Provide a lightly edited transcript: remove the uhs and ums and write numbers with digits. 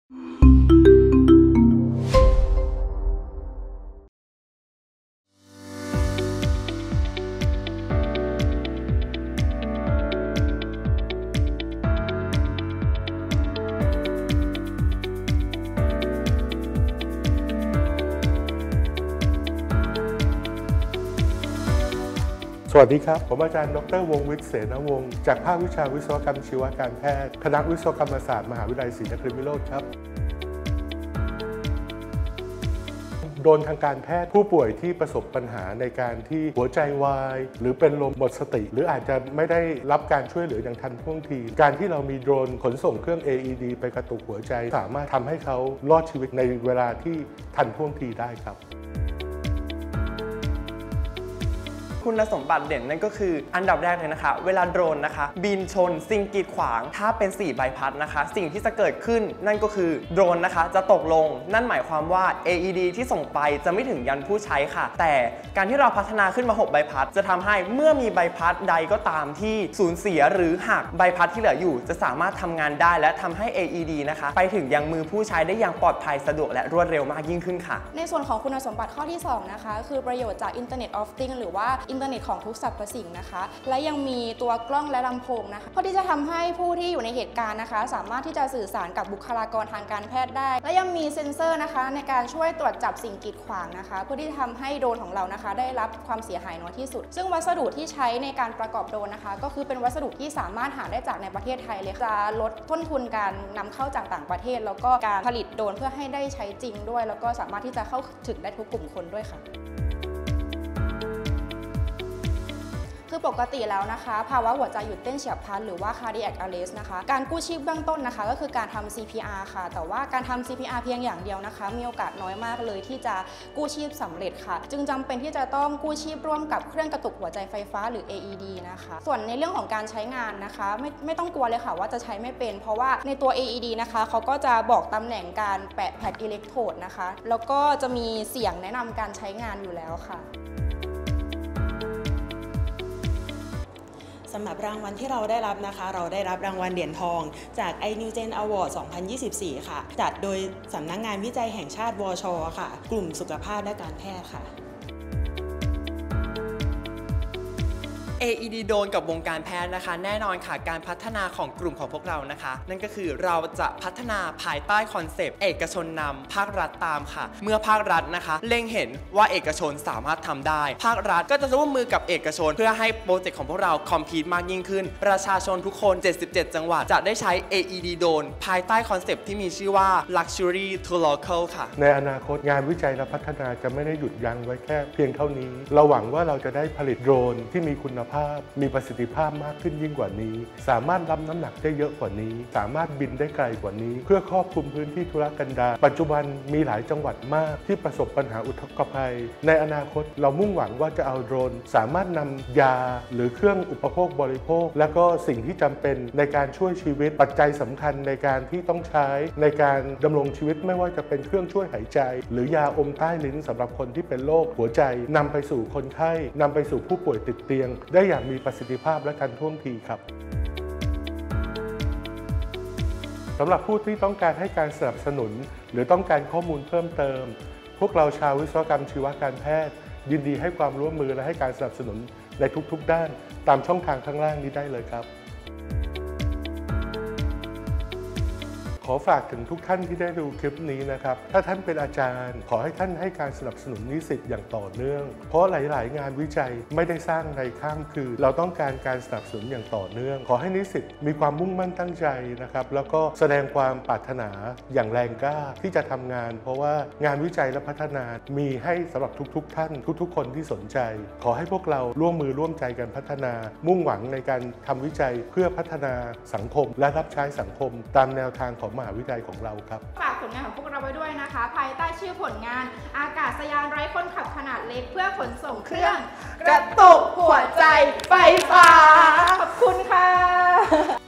สวัสดีครับผมอาจารย์ดร.วงศ์วิทย์เสนวงศ์จากภาควิชาวิศวกรรมชีวการแพทย์คณะวิศวกรรมศาสตร์มหาวิทยาลัยศรีนครินทร์วิโรจน์ครับโดนทางการแพทย์ผู้ป่วยที่ประสบปัญหาในการที่หัวใจวายหรือเป็นลมหมดสติหรืออาจจะไม่ได้รับการช่วยเหลืออย่างทันท่วงทีการที่เรามีโดรนขนส่งเครื่อง AED ไปกระตุกหัวใจสามารถทำให้เขารอดชีวิตในเวลาที่ทันท่วงทีได้ครับคุณสมบัติเด่นนั่นก็คืออันดับแรกเลยนะคะเวลาโดรนนะคะบินชนสิ่งกีดขวางถ้าเป็น4ใบพัดนะคะสิ่งที่จะเกิดขึ้นนั่นก็คือโดรนนะคะจะตกลงนั่นหมายความว่า AED ที่ส่งไปจะไม่ถึงยันผู้ใช้ค่ะแต่การที่เราพัฒนาขึ้นมา6ใบพัดจะทำให้เมื่อมีใบพัดใดก็ตามที่สูญเสียหรือหักใบพัดที่เหลืออยู่จะสามารถทำงานได้และทำให้ AED นะคะไปถึงยังมือผู้ใช้ได้อย่างปลอดภัยสะดวกและรวดเร็วมากยิ่งขึ้นค่ะในส่วนของคุณสมบัติข้อที่2นะคะคือประโยชน์จาก Internet of Things หรือว่าอินเทอร์เน็ตของทุกสรรพสิ่งนะคะและยังมีตัวกล้องและลำโพงนะคะเพื่อที่จะทำให้ผู้ที่อยู่ในเหตุการณ์นะคะสามารถที่จะสื่อสารกับบุคลากรทางการแพทย์ได้และยังมีเซ็นเซอร์นะคะในการช่วยตรวจจับสิ่งกีดขวางนะคะเพื่อที่จะทำให้โดรนของเรานะคะได้รับความเสียหายน้อยที่สุดซึ่งวัสดุที่ใช้ในการประกอบโดรนนะคะก็คือเป็นวัสดุที่สามารถหาได้จากในประเทศไทยเลยจะลดต้นทุนการนำเข้าจากต่างประเทศแล้วก็การผลิตโดรนเพื่อให้ได้ใช้จริงด้วยแล้วก็สามารถที่จะเข้าถึงได้ทุกกลุ่มคนด้วยค่ะคือปกติแล้วนะคะภาวะหัวใจหยุดเต้นเฉียบพลันหรือว่า cardiac arrest นะคะการกู้ชีพเบื้องต้นนะคะก็คือการทำ CPR ค่ะแต่ว่าการทำ CPR เพียงอย่างเดียวนะคะมีโอกาสน้อยมากเลยที่จะกู้ชีพสำเร็จค่ะจึงจำเป็นที่จะต้องกู้ชีพร่วมกับเครื่องกระตุกหัวใจไฟฟ้าหรือ AED นะคะส่วนในเรื่องของการใช้งานนะคะไม่ต้องกลัวเลยค่ะว่าจะใช้ไม่เป็นเพราะว่าในตัว AED นะคะเขาก็จะบอกตำแหน่งการแปะแพดอิเล็กโทรดนะคะแล้วก็จะมีเสียงแนะนำการใช้งานอยู่แล้วค่ะสำหรับรางวัลที่เราได้รับนะคะเราได้รับรางวัลเหรียญทองจาก iNewGen Award 2024 ค่ะจัดโดยสำนักงานวิจัยแห่งชาติวช.ค่ะกลุ่มสุขภาพและการแพทย์ค่ะ AED โดนกับวงการแพทย์นะคะแน่นอนค่ะการพัฒนาของกลุ่มของพวกเรานะคะนั่นก็คือเราจะพัฒนาภายใต้คอนเซปต์เอกชนนำภาครัฐตามค่ะเมื่อภาครัฐนะคะเล็งเห็นว่าเอกชนสามารถทำได้ภาครัฐก็จะร่วมมือกับเอกชนเพื่อให้โปรเจกต์ของพวกเราคอมพีทมากยิ่งขึ้นประชาชนทุกคน77จังหวัดจะได้ใช้ AED โดนภายใต้คอนเซปต์ที่มีชื่อว่า Luxury to Local ค่ะในอนาคตงานวิจัยและพัฒนาจะไม่ได้หยุดยั้งไว้แค่เพียงเท่านี้เราหวังว่าเราจะได้ผลิตโดรนที่มีคุณภาพมีประสิทธิภาพมากขึ้นยิ่งกว่านี้สามารถรับน้ำหนักได้เยอะกว่านี้สามารถบินได้ไกลกว่านี้เพื่อครอบคลุมพื้นที่ทุรกันดารปัจจุบันมีหลายจังหวัดมากที่ประสบปัญหาอุทกภัยในอนาคตเรามุ่งหวังว่าจะเอาโดรนสามารถนำยาหรือเครื่องอุปโภคบริโภคและก็สิ่งที่จำเป็นในการช่วยชีวิตปัจจัยสำคัญในการที่ต้องใช้ในการดำรงชีวิตไม่ว่าจะเป็นเครื่องช่วยหายใจหรือยาอมใต้ลิ้นสำหรับคนที่เป็นโรคหัวใจนำไปสู่คนไข้นำไปสู่ผู้ป่วยติดเตียงได้อย่างมีประสิทธิภาพและทันท่วงทีครับสำหรับผู้ที่ต้องการให้การสนับสนุนหรือต้องการข้อมูลเพิ่มเติมพวกเราชาววิศวกรรมชีวการแพทย์ยินดีให้ความร่วมมือและให้การสนับสนุนในทุกๆด้านตามช่องทางข้างล่างนี้ได้เลยครับขอฝากถึงทุกท่านที่ได้ดูคลิปนี้นะครับถ้าท่านเป็นอาจารย์ขอให้ท่านให้การสนับสนุนนิสิตอย่างต่อเนื่องเพราะหลายๆงานวิจัยไม่ได้สร้างในข้ามคืนเราต้องการการสนับสนุนอย่างต่อเนื่องขอให้นิสิตมีความมุ่งมั่นตั้งใจนะครับแล้วก็แสดงความปรารถนาอย่างแรงกล้าที่จะทำงานเพราะว่างานวิจัยและพัฒนามีให้สำหรับทุกท่านทุกๆคนที่สนใจขอให้พวกเราร่วมมือร่วมใจกันพัฒนามุ่งหวังในการทำวิจัยเพื่อพัฒนาสังคมและรับใช้สังคมตามแนวทางของมหาวิทยาลัยของเราครับฝากผลงานของพวกเราไว้ด้วยนะคะภายใต้ชื่อผลงานอากาศยานไร้คนขับขนาดเล็กเพื่อขนส่งเครื่องกระตุกหัวใจไฟฟ้าขอบคุณค่ะ